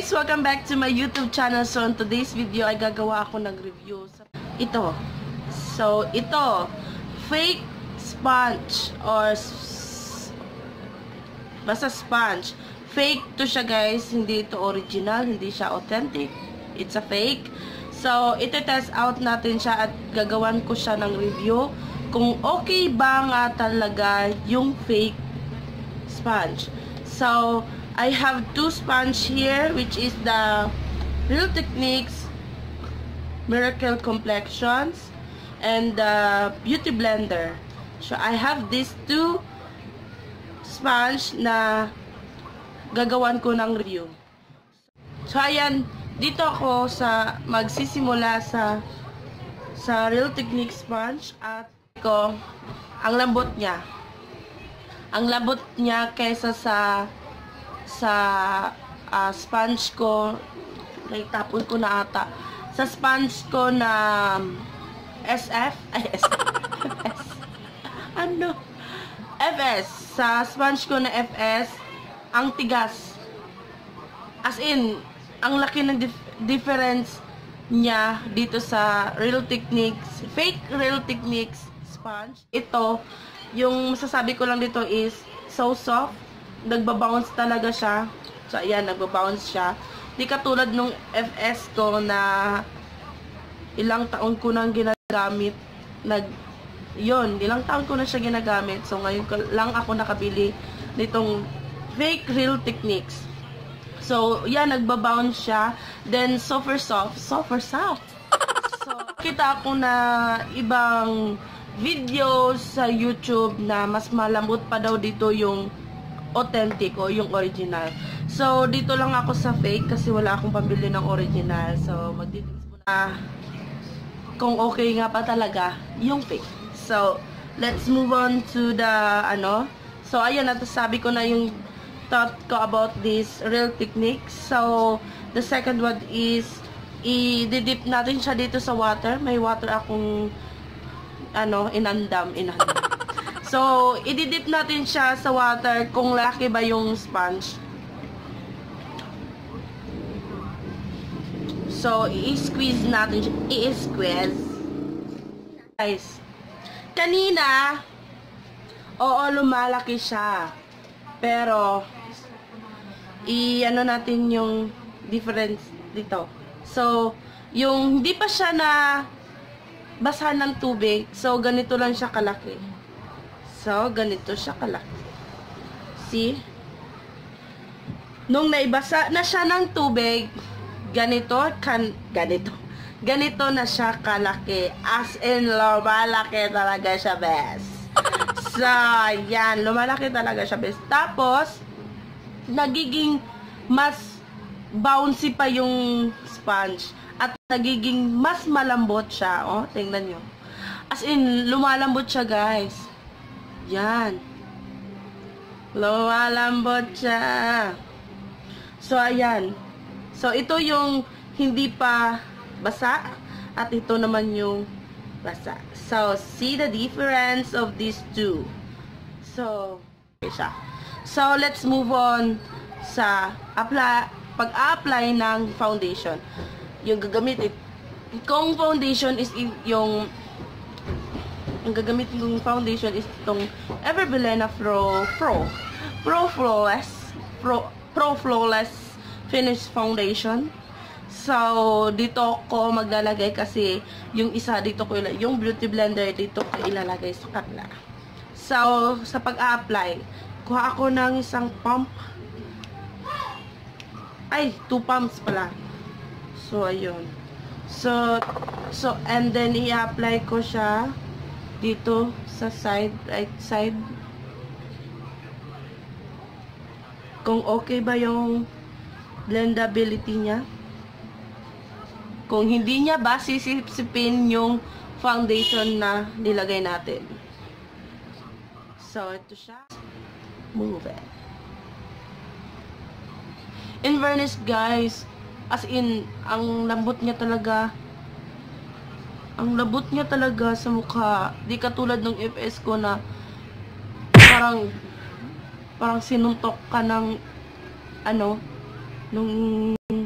guys! Welcome back to my YouTube channel. So, in today's video ay gagawa ako ng review sa ito. So, ito fake sponge or basta sponge. Fake to siya guys. Hindi ito original. Hindi siya authentic. It's a fake. So, ito-test out natin siya at gagawan ko siya ng review kung okay ba nga talaga yung fake sponge. So, I have two sponge here, which is the Real Techniques Miracle Complexions and the Beauty Blender. So, I have these two sponge na gagawan ko ng review. So, ayan, dito ako sa magsisimula sa Real Techniques sponge at ko, ang lambot niya. Ang lambot niya kaysa sa sponge ko, naitapon ko na ata. Sa sponge ko na SF, ay FS. Ano? FS. Sa sponge ko na FS, ang tigas. As in, ang laki ng difference niya dito sa Real Techniques, fake Real Techniques sponge. Ito, yung masasabi ko lang dito is so soft. Nagbabounce talaga siya. So, ayan, nagbabounce siya. Di katulad nung FS ko na ilang taon ko nang ginagamit. Ilang taon ko na siya ginagamit. So, ngayon lang ako nakabili nitong fake Real Techniques. So, yan, nagbabounce siya. Then, super soft. So, kita ako na ibang videos sa YouTube na mas malambot pa daw dito yung authentic o yung original. So, dito lang ako sa fake kasi wala akong pambili ng original. So, magtitings muna kung okay nga pa talaga yung fake. So, let's move on to the So, ayun, natasabi ko na yung thought ko about this Real Techniques. So, the second one is i-dip natin siya dito sa water. May water akong inandam. So, i-dip natin siya sa water kung laki ba yung sponge. So, i-squeeze natin siya. I-squeeze. Guys, kanina, oo, lumalaki siya. Pero, natin yung difference dito. So, yung hindi pa siya na basahan ng tubig. So, ganito lang siya kalaki. So, ganito siya kalaki. See? Nung naibasa na siya ng tubig, ganito na siya kalaki. As in, lumalaki talaga siya, best. So, yan. Lumalaki talaga siya, best. Tapos, nagiging mas bouncy pa yung sponge. At nagiging mas malambot siya. Oh, tingnan nyo. As in, lumalambot siya, guys. Yan. Lumalambot siya. So, ayan. So, ito yung hindi pa basa. At ito naman yung basa. So, see the difference of these two. So, okay siya. So, let's move on sa pag-apply ng foundation. Yung gagamitin. Kung foundation is yung ang gagamitin kong foundation is itong Everbilena Pro Flawless Finish Foundation. So, dito ko maglalagay kasi yung isa dito ko yung Beauty Blender dito ko ilalagay sa kabila. So, sa pag-a-apply, kuha ako ng isang pump. Ay, 2 pumps pala. So, ayun. So, and then i-apply ko siya dito sa right side. Kung okay ba yung blendability niya. Kung hindi niya ba sisipsipin yung foundation na nilagay natin. So, ito siya. Move it. In fairness, guys, as in, ang lambot niya talaga. Ang labot niya talaga sa mukha. Di katulad ng FS ko na parang sinuntok ka ng nung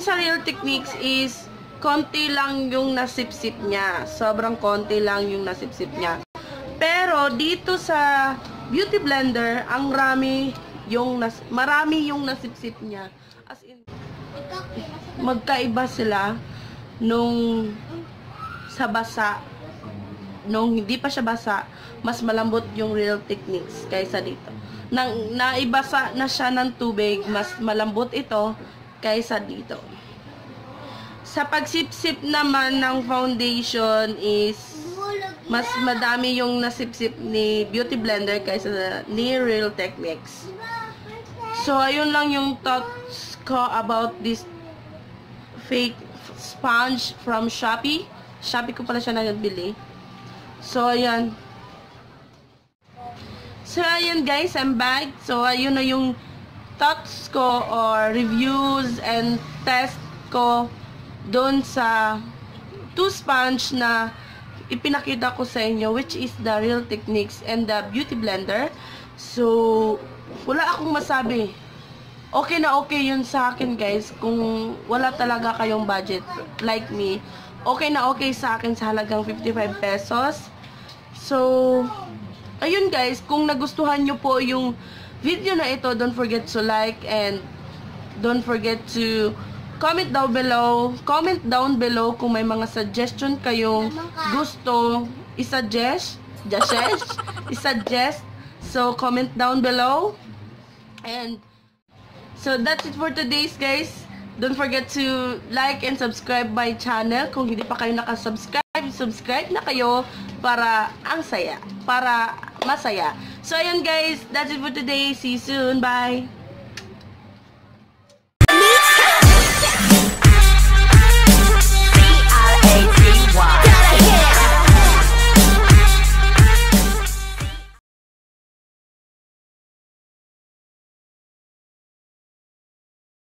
Yung sa Real Techniques is konti lang yung nasipsip niya. Sobrang konti lang yung nasipsip niya. Pero dito sa Beauty Blender, ang marami yung nasipsip niya. As in, magkaiba sila nung sa basa. Nung hindi pa siya basa, mas malambot yung Real Techniques kaysa dito. Nang naibasa na siya ng tubig, mas malambot ito kaysa dito. Sa pagsipsip naman ng foundation is mas madami yung nasipsip ni Beauty Blender kaysa ni Real Techniques. So, ayun lang yung thoughts ko about this fake sponge from Shopee. Shopee ko pala siya nagbili. So, ayan. So, ayan guys, I'm back. So, ayun na yung thoughts ko or reviews and test ko doon sa 2 sponge na ipinakita ko sa inyo, which is the Real Techniques and the Beauty Blender. So, wala akong masabi. Okay na okay yun sa akin guys. Kung wala talaga kayong budget like me, okay na okay sa akin sa halagang 55 pesos. So, ayun guys, kung nagustuhan nyo po yung video na ito, don't forget to like and don't forget to comment down below. Comment down below kung may mga suggestion kayong gusto i-suggest. So, comment down below. And so, that's it for today's guys. Don't forget to like and subscribe my channel. Kung hindi pa kayo nakasubscribe, subscribe na kayo para masaya. So, ayan guys, that's it for today. See you soon. Bye!